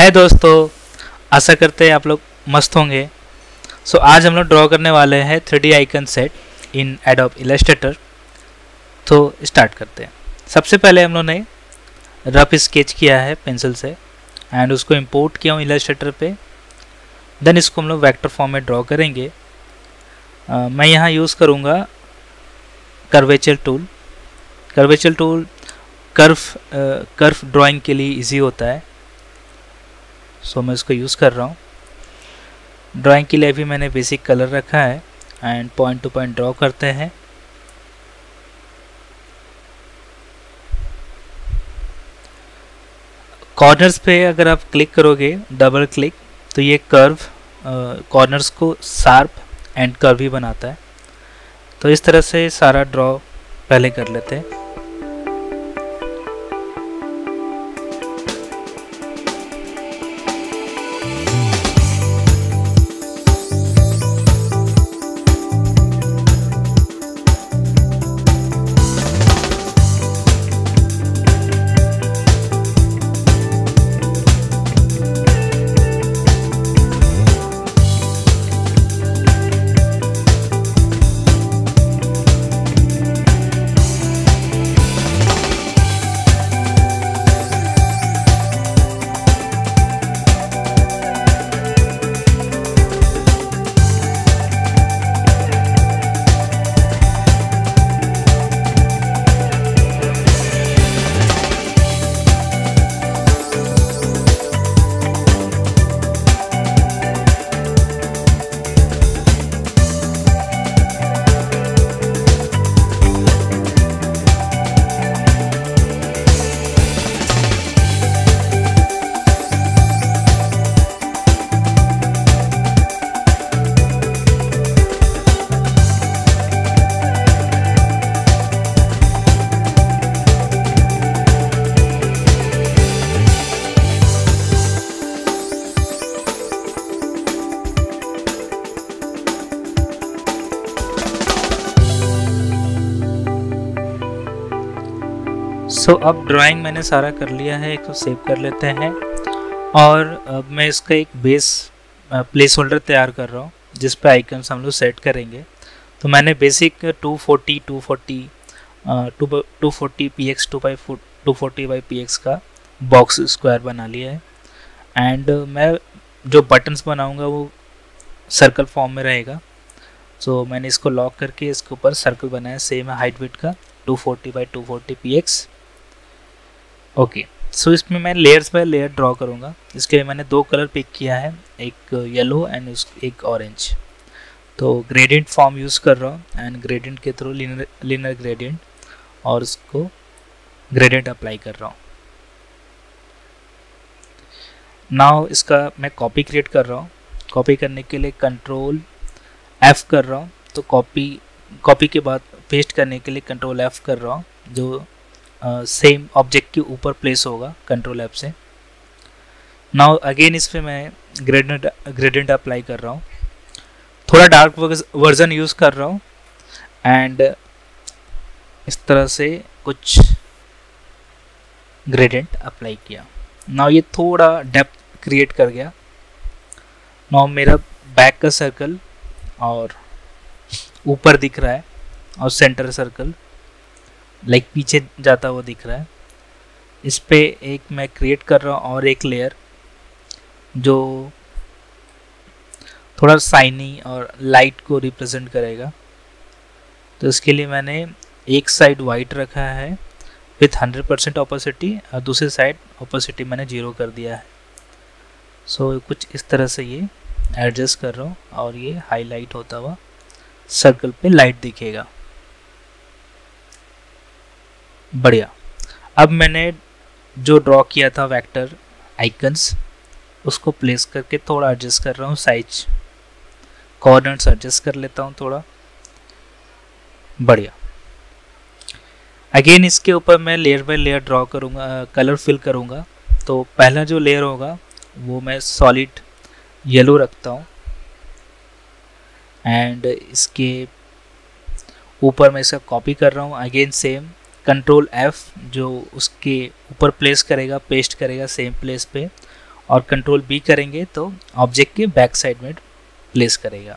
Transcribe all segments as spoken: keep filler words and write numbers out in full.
है दोस्तों, आशा करते हैं आप लोग मस्त होंगे। सो so, आज हम लोग ड्रॉ करने वाले हैं three D icon set in Adobe Illustrator. तो स्टार्ट करते हैं। सबसे पहले हम लोग ने रफ स्केच किया है पेंसिल से एंड उसको इंपोर्ट किया हूँ इलस्ट्रेटर पे। देन इसको हम लोग वेक्टर फॉर्म में ड्रॉ करेंगे। uh, मैं यहाँ यूज़ करूँगा curvature tool. Curvature tool curve curve drawing के लिए इजी होता है, सो so, मैं इसको यूज़ कर रहा हूँ। ड्राइंग के लिए भी मैंने बेसिक कलर रखा है and point to point draw करते हैं। कॉर्नर्स पे अगर आप क्लिक करोगे डबल क्लिक तो ये कर्व कॉर्नर्स को शार्प एंड कर्वी बनाता है। तो इस तरह से सारा ड्रॉ पहले कर लेते हैं। सो so, अब ड्राइंग मैंने सारा कर लिया है, एक तो सेव कर लेते हैं। और अब मैं इसका एक बेस प्लेस होल्डर तैयार कर रहा हूँ जिस पे आइकन्स हम लोग सेट करेंगे। तो मैंने basic two forty two forty two forty P X two by two forty by P X का बॉक्स स्क्वायर बना लिया है। एंड मैं जो बटन्स बनाऊँगा वो सर्कल फॉर्म में रहेगा। सो so, मैंने इसको लॉक करके इसके ऊपर सर्कल बनाया सेम है हाइट विड्थ का two forty by two forty P X. Okay, so इसमें मैं लेयर्स बाय लेयर ड्रॉ करूँगा। इसके लिए मैंने दो कलर पिक किया है, एक येलो एंड एक ऑरेंज। तो ग्रेडियंट फॉर्म यूज़ कर रहा हूँ एंड ग्रेडियंट के थ्रू लिनर लिनर ग्रेडियंट और उसको ग्रेडियंट अप्लाई कर रहा हूँ। नाउ इसका मैं कॉपी क्रिएट कर रहा हूँ। कॉपी करने के लिए कंट्रोल एफ कर रहा हूँ। तो कॉपी कॉपी के बाद पेस्ट करने के लिए कंट्रोल एफ कर रहा हूँ, जो सेम uh, ऑब्जेक्ट के ऊपर प्लेस होगा कंट्रोल एफ से। नाउ अगेन इस पे मैं ग्रेडियंट ग्रेडियंट अप्लाई कर रहा हूँ। थोड़ा डार्क वर्जन यूज़ कर रहा हूँ एंड इस तरह से कुछ ग्रेडियंट अप्लाई किया। नाउ ये थोड़ा डेप्थ क्रिएट कर गया। नाउ मेरा बैक का सर्कल और ऊपर दिख रहा है और सेंटर सर्कल लाइक पीछे जाता हुआ दिख रहा है। इस पे एक मैं क्रिएट कर रहा हूँ और एक लेयर जो थोड़ा शाइनी और लाइट को रिप्रेजेंट करेगा। तो इसके लिए मैंने एक साइड वाइट रखा है विथ हंड्रेड परसेंट ऑपोसिटी और दूसरी साइड ऑपोसिटी मैंने जीरो कर दिया है। सो so, कुछ इस तरह से ये एडजस्ट कर रहा हूँ और ये हाईलाइट होता हुआ सर्कल पे लाइट दिखेगा। बढ़िया। अब मैंने जो ड्रॉ किया था वेक्टर आइकन्स उसको प्लेस करके थोड़ा एडजस्ट कर रहा हूँ, साइज कॉर्नर्स एडजस्ट कर लेता हूँ थोड़ा। बढ़िया। अगेन इसके ऊपर मैं लेयर बाय लेयर ड्रॉ करूँगा, कलर फिल करूँगा। तो पहला जो लेयर होगा वो मैं सॉलिड येलो रखता हूँ एंड इसके ऊपर मैं इसका कॉपी कर रहा हूँ। अगेन सेम कंट्रोल एफ जो उसके ऊपर प्लेस करेगा, पेस्ट करेगा सेम प्लेस पे और कंट्रोल बी करेंगे तो ऑब्जेक्ट के बैक साइड में प्लेस करेगा।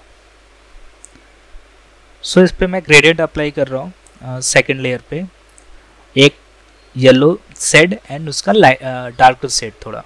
सो so, इस पे मैं ग्रेडियंट अप्लाई कर रहा हूँ सेकंड लेयर पे, एक येलो शेड एंड उसका डार्कर शेड थोड़ा।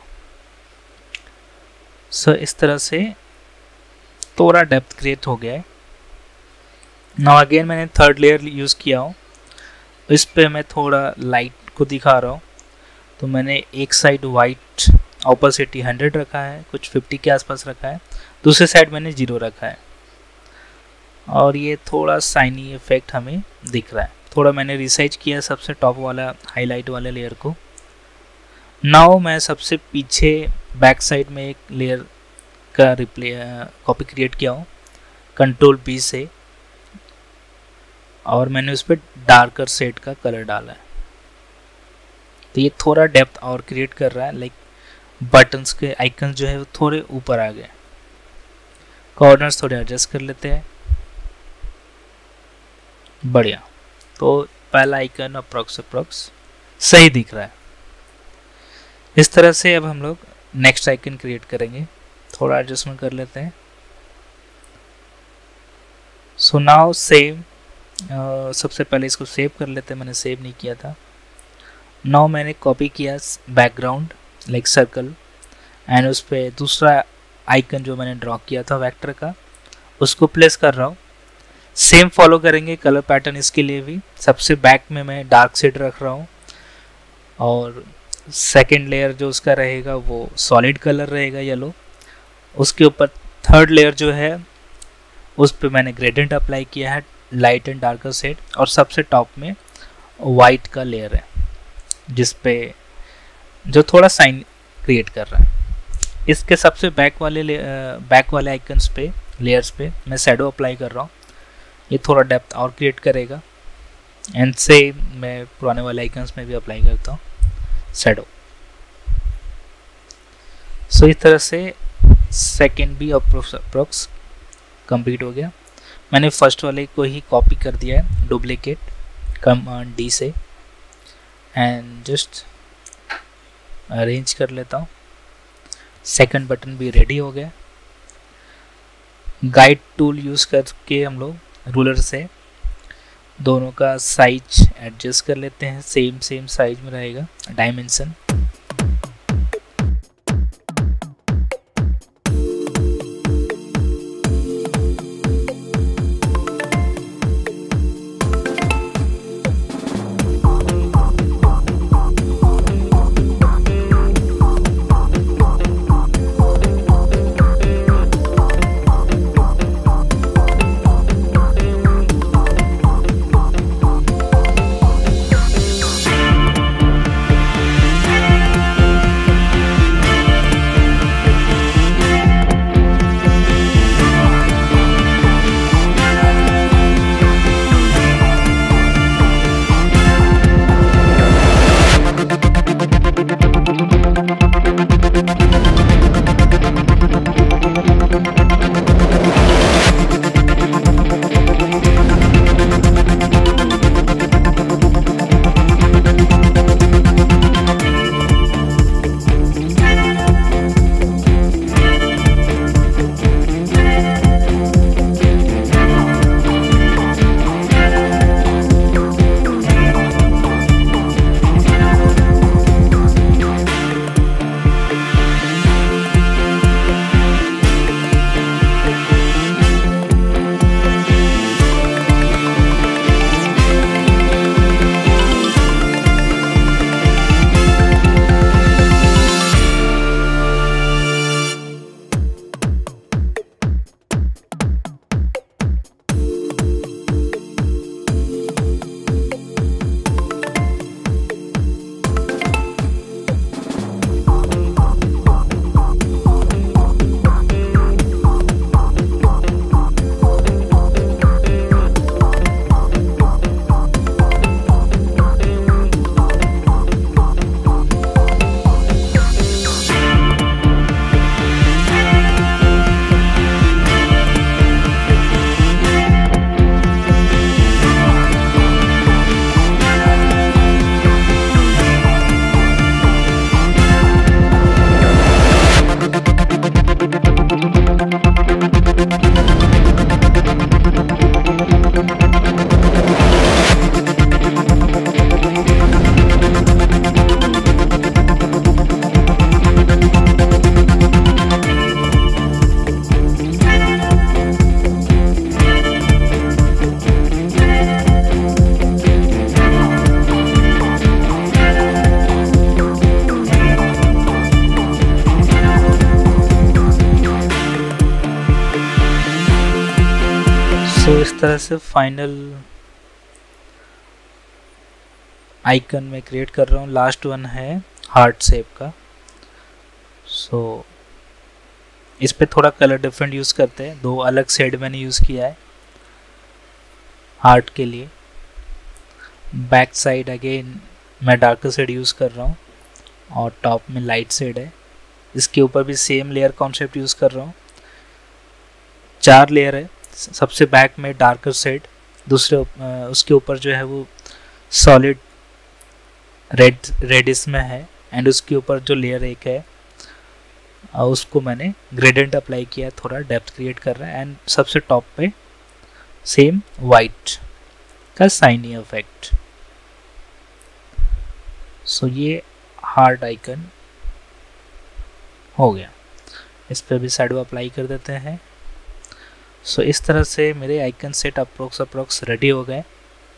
सो so, इस तरह से थोड़ा डेप्थ क्रिएट हो गया है। नाउ अगेन मैंने थर्ड लेयर यूज़ किया हूँ, इस पे मैं थोड़ा लाइट को दिखा रहा हूँ। तो मैंने एक साइड वाइट ऑपोसिटी हंड्रेड रखा है, कुछ फिफ्टी के आसपास रखा है, दूसरे साइड मैंने जीरो रखा है और ये थोड़ा शाइनी इफेक्ट हमें दिख रहा है। थोड़ा मैंने रिसाइज किया सबसे टॉप वाला हाईलाइट वाले लेयर को। नाउ मैं सबसे पीछे बैक साइड में एक लेयर का रिप्ले कॉपी क्रिएट किया हूँ कंट्रोल बी से, और मैंने उस पर डार्कर शेड का कलर डाला है। तो ये थोड़ा डेप्थ और क्रिएट कर रहा है, लाइक बटन्स के आइकन जो है वो थोड़े ऊपर आ गए। कॉर्नर्स थोड़े एडजस्ट कर लेते हैं, बढ़िया। तो पहला आइकन अप्रोक्स अप्रोक्स सही दिख रहा है। इस तरह से अब हम लोग नेक्स्ट आइकन क्रिएट करेंगे, थोड़ा एडजस्टमेंट कर लेते हैं। सो नाउ सेव, सबसे पहले इसको सेव कर लेते हैं, मैंने सेव नहीं किया था। नाउ मैंने कॉपी किया बैकग्राउंड लाइक सर्कल एंड उस पर दूसरा आइकन जो मैंने ड्रॉ किया था वेक्टर का, उसको प्लेस कर रहा हूँ। सेम फॉलो करेंगे कलर पैटर्न इसके लिए भी। सबसे बैक में मैं डार्क शेड रख रहा हूँ और सेकंड लेयर जो उसका रहेगा वो सॉलिड कलर रहेगा येलो। उसके ऊपर थर्ड लेयर जो है उस पर मैंने ग्रेडियंट अप्लाई किया है लाइट एंड डार्कर शेड, और सबसे टॉप में वाइट का लेयर है जिस पे जो थोड़ा साइन क्रिएट कर रहा है। इसके सबसे बैक वाले बैक वाले आइकन्स पे लेयर्स पे मैं शैडो अप्लाई कर रहा हूँ, ये थोड़ा डेप्थ और क्रिएट करेगा। एंड से मैं पुराने वाले आइकन्स में भी अप्लाई करता हूँ शैडो। सो so, इस तरह से सेकेंड भी अप्रोक्स अप्रोक्स कंप्लीट हो गया। मैंने फर्स्ट वाले को ही कॉपी कर दिया है डुप्लीकेट कमांड डी से एंड जस्ट अरेंज कर लेता हूँ। सेकंड बटन भी रेडी हो गया। गाइड टूल यूज़ करके हम लोग रूलर से दोनों का साइज एडजस्ट कर लेते हैं, सेम सेम साइज में रहेगा डायमेंशन। इस तरह से फाइनल आइकन में क्रिएट कर रहा हूँ। लास्ट वन है हार्ट शेप का। सो so, इस पे थोड़ा कलर डिफरेंट यूज़ करते हैं। दो अलग शेड मैंने यूज़ किया है हार्ट के लिए। बैक साइड अगेन मैं डार्कर शेड यूज़ कर रहा हूँ और टॉप में लाइट शेड है। इसके ऊपर भी सेम लेयर कॉन्सेप्ट यूज़ कर रहा हूँ। चार लेयर है। सबसे बैक में डार्कर शेड, दूसरे उसके ऊपर जो है वो सॉलिड रेड रेडिश में है, एंड उसके ऊपर जो लेयर एक है उसको मैंने ग्रेडियंट अप्लाई किया, थोड़ा डेप्थ क्रिएट कर रहा है। एंड सबसे टॉप पे सेम वाइट का शाइनी इफेक्ट। सो ये हार्ट आइकन हो गया। इस पे भी शैडो अप्लाई कर देते हैं। सो so, इस तरह से मेरे icon set approx approx ready हो गए।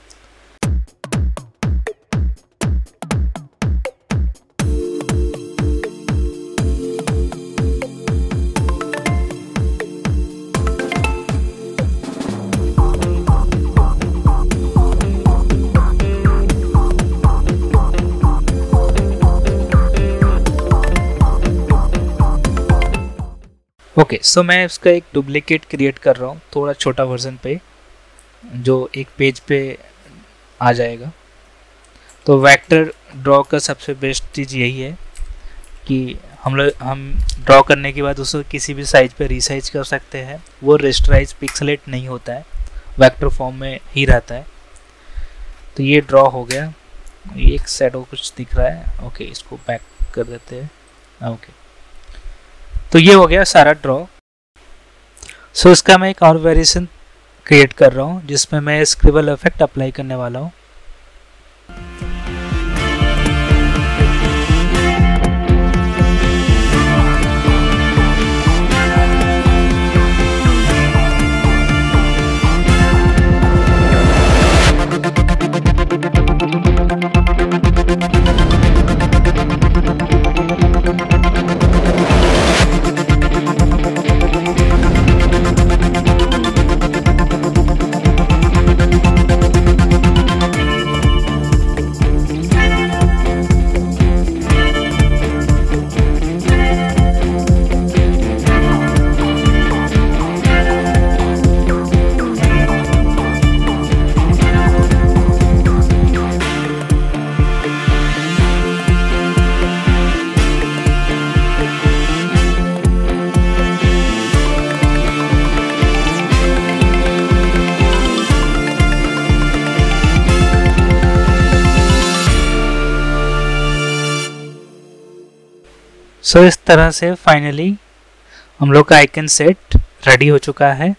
ओके okay, सो so मैं इसका एक डुप्लीकेट क्रिएट कर रहा हूँ, थोड़ा छोटा वर्जन पे, जो एक पेज पे आ जाएगा। तो वेक्टर ड्रॉ का सबसे बेस्ट चीज़ यही है कि हम लोग हम ड्रॉ करने के बाद उसको किसी भी साइज पे रीसाइज कर सकते हैं। वो रेस्टराइज पिक्सलेट नहीं होता है, वेक्टर फॉर्म में ही रहता है। तो ये ड्रॉ हो गया। ये एक शैडो कुछ दिख रहा है। ओके okay, इसको बैक कर देते हैं। Okay okay. तो ये हो गया सारा ड्रॉ। सो so, इसका मैं एक और वेरिएशन क्रिएट कर रहा हूँ जिसमें मैं स्क्रिबल इफेक्ट अप्लाई करने वाला हूँ। सो so, इस तरह से फाइनली हम लोग का आइकन सेट रेडी हो चुका है।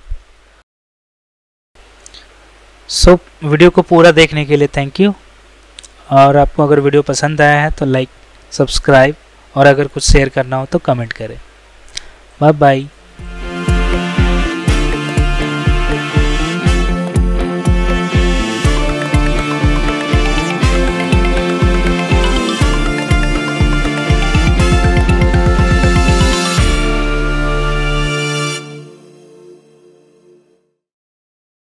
सो so, वीडियो को पूरा देखने के लिए थैंक यू। और आपको अगर वीडियो पसंद आया है तो लाइक, सब्सक्राइब और अगर कुछ शेयर करना हो तो कमेंट करें। Bye bye.